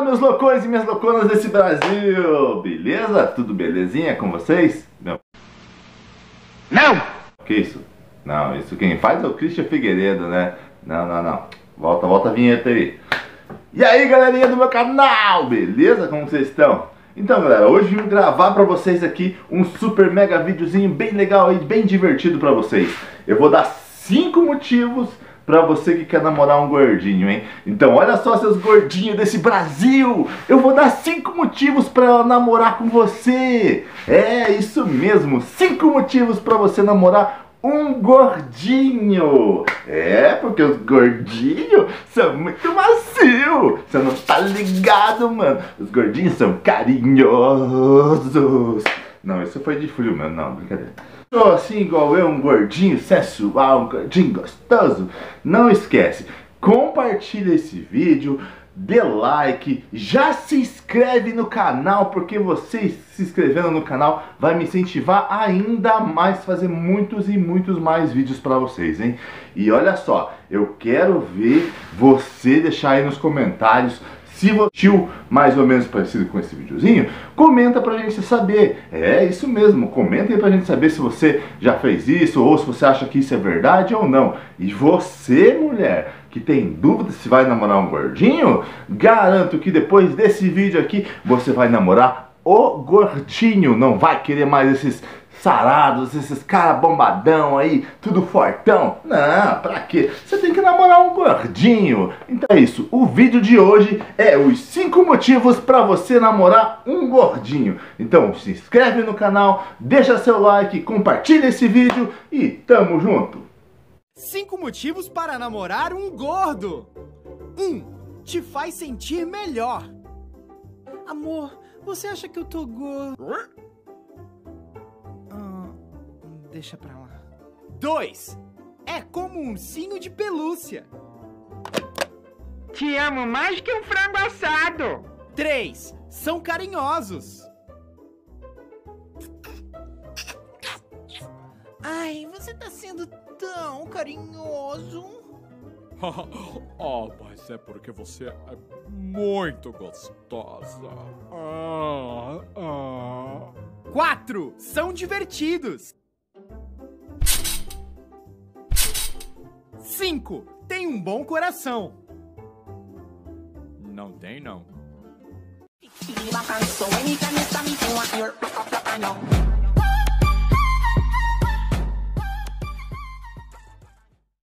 meus loucões e minhas louconas desse Brasil! Beleza? Tudo belezinha com vocês? Não! Que isso? Não, isso quem faz é o Christian Figueiredo, né? Não. Volta a vinheta aí. E aí, galerinha do meu canal, beleza? Como vocês estão? Então, galera, hoje vim gravar pra vocês aqui um super mega videozinho bem legal e bem divertido pra vocês. Eu vou dar 5 motivos pra você que quer namorar um gordinho, hein? Então, olha só, seus gordinhos desse Brasil! Eu vou dar 5 motivos pra ela namorar com você! É, isso mesmo! 5 motivos pra você namorar um gordinho! É, porque os gordinhos são muito macios! Você não tá ligado, mano? Os gordinhos são carinhosos! Não, isso foi de frio, mano. Não, brincadeira. Sou assim igual eu, um gordinho sensual, um gordinho gostoso. Não esquece, compartilha esse vídeo, dê like, já se inscreve no canal, porque você se inscrevendo no canal vai me incentivar ainda mais a fazer muitos e muitos mais vídeos pra vocês, hein? E olha só, eu quero ver você deixar aí nos comentários se você assistiu mais ou menos parecido com esse videozinho, comenta pra gente saber. É isso mesmo, comenta aí pra gente saber se você já fez isso ou se você acha que isso é verdade ou não. E você, mulher, que tem dúvida se vai namorar um gordinho, garanto que depois desse vídeo aqui você vai namorar o gordinho. Não vai querer mais esses sarados, esses caras bombadão aí, tudo fortão. Não, pra quê? Você tem que namorar um gordinho. Então é isso, o vídeo de hoje é os 5 motivos pra você namorar um gordinho. Então se inscreve no canal, deixa seu like, compartilha esse vídeo e tamo junto. 5 motivos para namorar um gordo. 1. Te faz sentir melhor. Amor, você acha que eu tô gordo? Deixa pra lá. 2. É como um ursinho de pelúcia. Te amo mais que um frango assado. 3. São carinhosos. Ai, você tá sendo tão carinhoso. Mas é porque você é muito gostosa. 4. São divertidos. 5. Tem um bom coração. Não tem, não.